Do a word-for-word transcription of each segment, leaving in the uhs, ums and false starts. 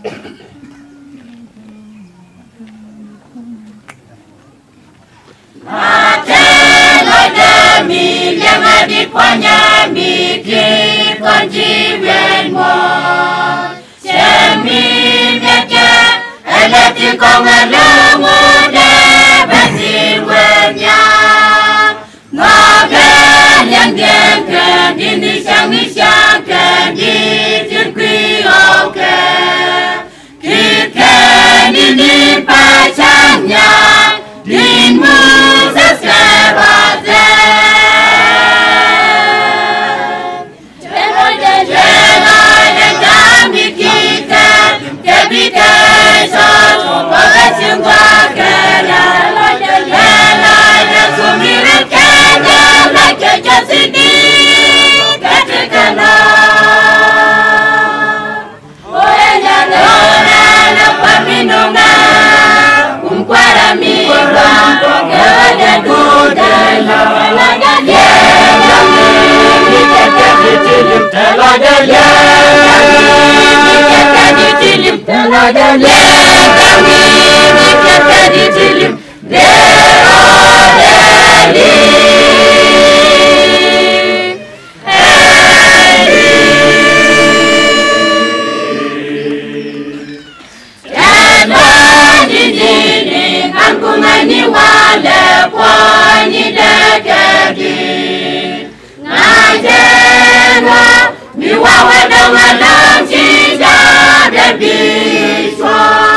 Di puanyɛ mi di konji wen mo semi meke eleti kongelo mo de basi wenya ngabe Lienge ke dini shangi shanke di tirkui oke kike nini pachanya din musa sewaze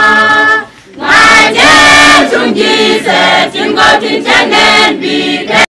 Jesus, you go to